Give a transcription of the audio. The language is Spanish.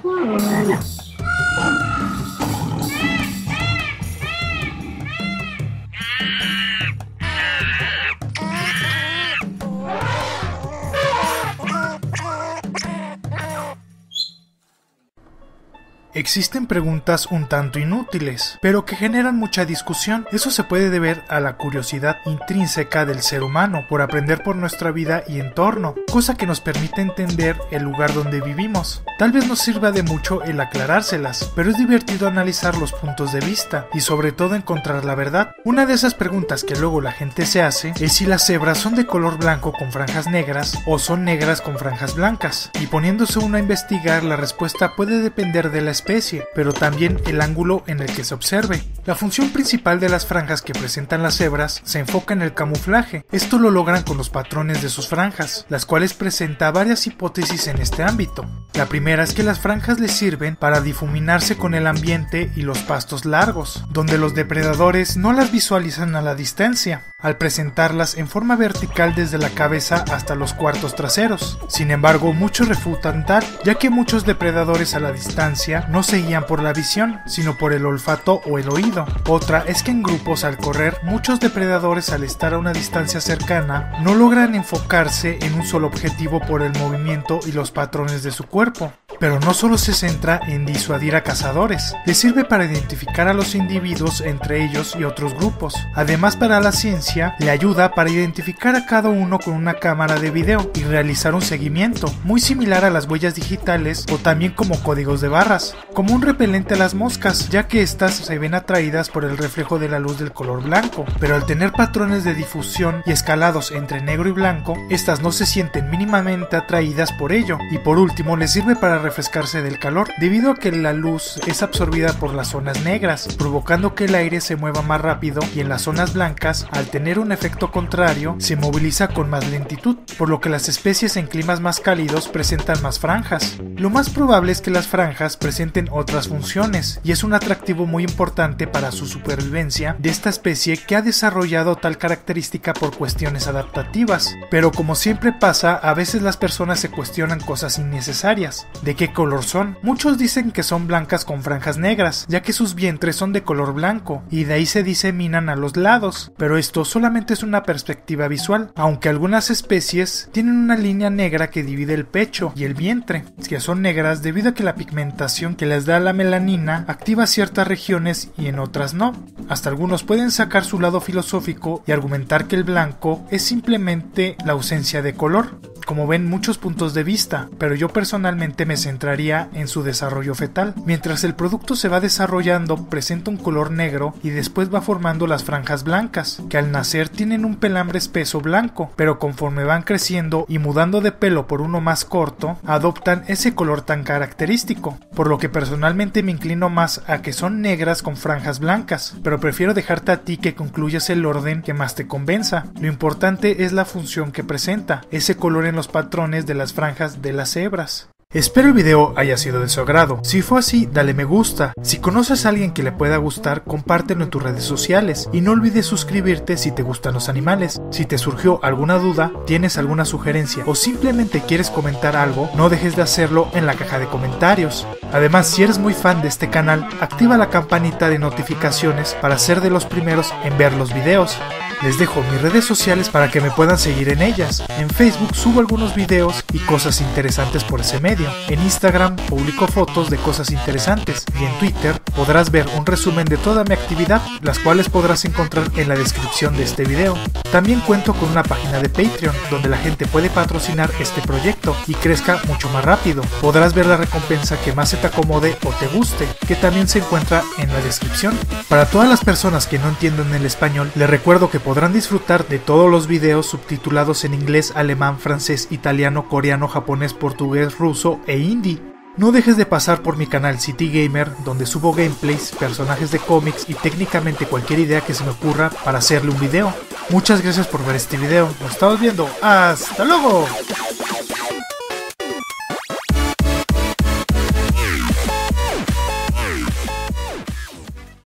Existen preguntas un tanto inútiles, pero que generan mucha discusión. Eso se puede deber a la curiosidad intrínseca del ser humano por aprender por nuestra vida y entorno, cosa que nos permite entender el lugar donde vivimos. Tal vez nos sirva de mucho el aclarárselas, pero es divertido analizar los puntos de vista y sobre todo encontrar la verdad. Una de esas preguntas que luego la gente se hace es si las cebras son de color blanco con franjas negras o son negras con franjas blancas, y poniéndose uno a investigar, la respuesta puede depender de la especie, pero también el ángulo en el que se observe. La función principal de las franjas que presentan las cebras se enfoca en el camuflaje. Esto lo logran con los patrones de sus franjas, las cuales presenta varias hipótesis en este ámbito. La primera es que las franjas les sirven para difuminarse con el ambiente y los pastos largos, donde los depredadores no las visualizan a la distancia, al presentarlas en forma vertical desde la cabeza hasta los cuartos traseros. Sin embargo, muchos refutan tal, ya que muchos depredadores a la distancia no se guían por la visión, sino por el olfato o el oído. Otra es que en grupos al correr, muchos depredadores al estar a una distancia cercana no logran enfocarse en un solo objetivo por el movimiento y los patrones de su cuerpo. Pero no solo se centra en disuadir a cazadores, les sirve para identificar a los individuos entre ellos y otros grupos. Además, para la ciencia, le ayuda para identificar a cada uno con una cámara de video y realizar un seguimiento, muy similar a las huellas digitales o también como códigos de barras, como un repelente a las moscas, ya que estas se ven atraídas por el reflejo de la luz del color blanco, pero al tener patrones de difusión y escalados entre negro y blanco, estas no se sienten mínimamente atraídas por ello. Y por último, les sirve para refrescarse del calor, debido a que la luz es absorbida por las zonas negras, provocando que el aire se mueva más rápido, y en las zonas blancas, al tener un efecto contrario, se moviliza con más lentitud, por lo que las especies en climas más cálidos presentan más franjas. Lo más probable es que las franjas presenten otras funciones, y es un atractivo muy importante para su supervivencia de esta especie, que ha desarrollado tal característica por cuestiones adaptativas. Pero como siempre pasa, a veces las personas se cuestionan cosas innecesarias. ¿De qué color son? Muchos dicen que son blancas con franjas negras, ya que sus vientres son de color blanco, y de ahí se diseminan a los lados, pero esto solamente es una perspectiva visual, aunque algunas especies tienen una línea negra que divide el pecho y el vientre, que son negras debido a que la pigmentación que les da la melanina activa ciertas regiones y en otras no. Hasta algunos pueden sacar su lado filosófico y argumentar que el blanco es simplemente la ausencia de color. Como ven, muchos puntos de vista, pero yo personalmente me centraría en su desarrollo fetal. Mientras el producto se va desarrollando, presenta un color negro y después va formando las franjas blancas, que al nacer tienen un pelambre espeso blanco, pero conforme van creciendo y mudando de pelo por uno más corto, adoptan ese color tan característico, por lo que personalmente me inclino más a que son negras con franjas blancas, pero prefiero dejarte a ti que concluyas el orden que más te convenza. Lo importante es la función que presenta, ese color en los patrones de las franjas de las cebras. Espero el video haya sido de su agrado. Si fue así, dale me gusta. Si conoces a alguien que le pueda gustar, compártelo en tus redes sociales. Y no olvides suscribirte si te gustan los animales. Si te surgió alguna duda, tienes alguna sugerencia o simplemente quieres comentar algo, no dejes de hacerlo en la caja de comentarios. Además, si eres muy fan de este canal, activa la campanita de notificaciones para ser de los primeros en ver los videos. Les dejo mis redes sociales para que me puedan seguir en ellas. En Facebook subo algunos videos y cosas interesantes por ese medio. En Instagram publico fotos de cosas interesantes. Y en Twitter podrás ver un resumen de toda mi actividad, las cuales podrás encontrar en la descripción de este video. También cuento con una página de Patreon, donde la gente puede patrocinar este proyecto y crezca mucho más rápido. Podrás ver la recompensa que más se te acomode o te guste, que también se encuentra en la descripción. Para todas las personas que no entienden el español, les recuerdo que podrán disfrutar de todos los videos subtitulados en inglés, alemán, francés, italiano, coreano, japonés, portugués, ruso e hindi. No dejes de pasar por mi canal City Gamer, donde subo gameplays, personajes de cómics y técnicamente cualquier idea que se me ocurra para hacerle un video. Muchas gracias por ver este video, nos estamos viendo, ¡hasta luego!